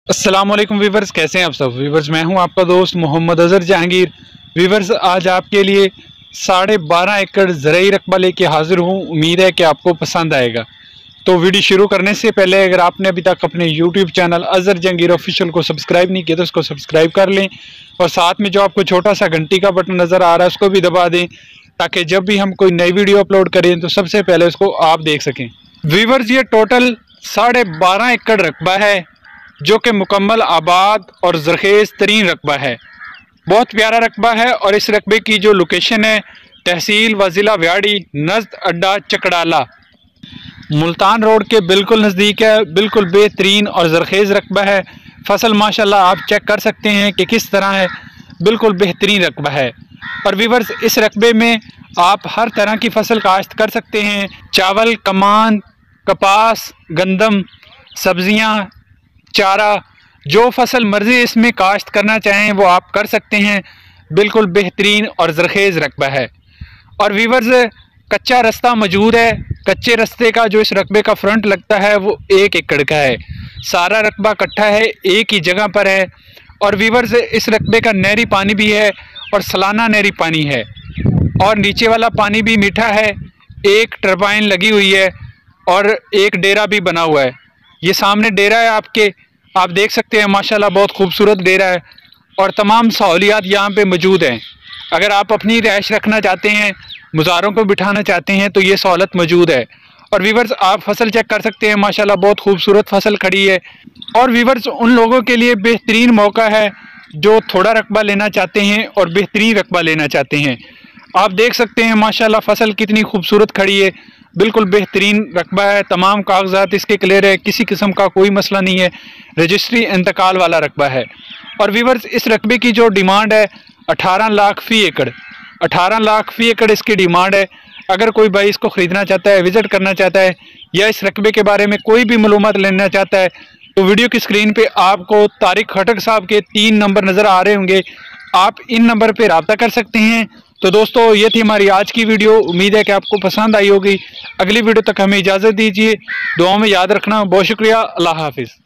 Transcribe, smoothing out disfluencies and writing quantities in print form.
अस्सलाम वालेकुम वीवर्स, कैसे हैं आप सब वीवर्स। मैं हूं आपका दोस्त मोहम्मद अजहर जहांगीर। वीवर्स, आज आपके लिए 12.5 एकड़ ज़राई रकबा लेके हाजिर हूं। उम्मीद है कि आपको पसंद आएगा। तो वीडियो शुरू करने से पहले अगर आपने अभी तक अपने YouTube channel Azhar Jahangir official को सब्सक्राइब नहीं किया तो उसको सब्सक्राइब कर लें, और साथ में जो आपको छोटा सा घंटी का बटन नज़र आ रहा है उसको भी दबा दें, ताकि जब भी हम कोई नई वीडियो अपलोड करें तो सबसे पहले उसको आप देख सकें। वीवर्स, ये टोटल 12.5 एकड़ रकबा है जो कि मुकम्मल आबाद और ज़रखेज़ तरीन रकबा है। बहुत प्यारा रकबा है और इस रकबे की जो लोकेशन है तहसील व ज़िला व्याड़ी, नज़द अड्डा चकड़ाला, मुल्तान रोड के बिल्कुल नज़दीक है। बिल्कुल बेहतरीन और ज़रखेज़ रकबा है। फसल माशाल्लाह आप चेक कर सकते हैं कि किस तरह है, बिल्कुल बेहतरीन रकबा है। और वीवर्स, इस रकबे में आप हर तरह की फसल काश्त कर सकते हैं। चावल, कमान, कपास, गंदम, सब्ज़ियाँ, चारा, जो फसल मर्जी इसमें काश्त करना चाहें वो आप कर सकते हैं। बिल्कुल बेहतरीन और ज़रखेज़ रकबा है। और वीवर्स, कच्चा रास्ता मौजूद है। कच्चे रास्ते का जो इस रकबे का फ्रंट लगता है वो 1 एकड़ का है। सारा रकबा इकट्ठा है, एक ही जगह पर है। और वीवर्स, इस रकबे का नहरी पानी भी है और सालाना नहरी पानी है, और नीचे वाला पानी भी मीठा है। एक टरबाइन लगी हुई है और एक डेरा भी बना हुआ है। ये सामने डेरा है आपके, आप देख सकते हैं माशाल्लाह बहुत खूबसूरत डेरा है और तमाम सहूलियात यहाँ पे मौजूद हैं। अगर आप अपनी रहाइश रखना चाहते हैं, मुज़ारों को बिठाना चाहते हैं तो ये सहूलत मौजूद है। और वीवर्स, आप फसल चेक कर सकते हैं, माशाल्लाह बहुत खूबसूरत फसल खड़ी है। और वीवर्स, उन लोगों के लिए बेहतरीन मौका है जो थोड़ा रकबा लेना चाहते हैं और बेहतरीन रकबा लेना चाहते हैं। आप देख सकते हैं माशाल्लाह फसल कितनी खूबसूरत खड़ी है। बिल्कुल बेहतरीन रकबा है, तमाम कागजात इसके क्लियर है, किसी किस्म का कोई मसला नहीं है। रजिस्ट्री इंतकाल वाला रकबा है। और वीवर्स, इस रकबे की जो डिमांड है 18 लाख फ़ी एकड़, 18 लाख फ़ी एकड़ इसकी डिमांड है। अगर कोई भाई इसको ख़रीदना चाहता है, विज़िट करना चाहता है, या इस रकबे के बारे में कोई भी मालूमात लेना चाहता है, तो वीडियो की स्क्रीन पे आपको तारिक खटक साहब के 3 नंबर नज़र आ रहे होंगे। आप इन नंबर पर रब्ता कर सकते हैं। तो दोस्तों, ये थी हमारी आज की वीडियो। उम्मीद है कि आपको पसंद आई होगी। अगली वीडियो तक हमें इजाज़त दीजिए। दुआओं में याद रखना। बहुत शुक्रिया। अल्लाह हाफिज़।